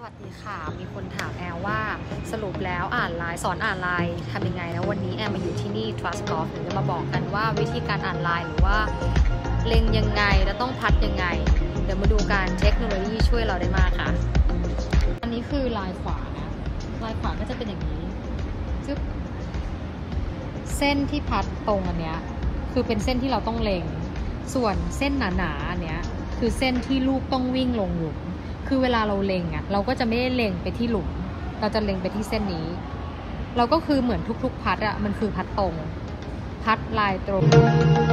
วัสดีค่ะมีคนถามแอลว่าสรุปแล้วอ่านไลน์สอนอ่านไลน์ทำยังไงนะวันนี้แอลมาอยู่ที่นี่ Trust Golf เดี๋ยวจะมาบอกกันว่าวิธีการอ่านไลน์หรือว่าเล็งยังไงและต้องพัดยังไงเดี๋ยวมาดูการเทคโนโลยีช่วยเราได้มากค่ะอันนี้คือลายขวานะลายขวาก็จะเป็นอย่างนี้จึ๊บเส้นที่พัดตรงอันเนี้ยคือเป็นเส้นที่เราต้องเล็งส่วนเส้นหนาๆอันเนี้ยคือเส้นที่ลูกต้องวิ่งลงหลุมคือเวลาเราเล็งเราก็จะไม่ได้เล็งไปที่หลุมเราจะเล็งไปที่เส้นนี้เราก็คือเหมือนทุกๆพัดมันคือพัดตรงพัดลายตรง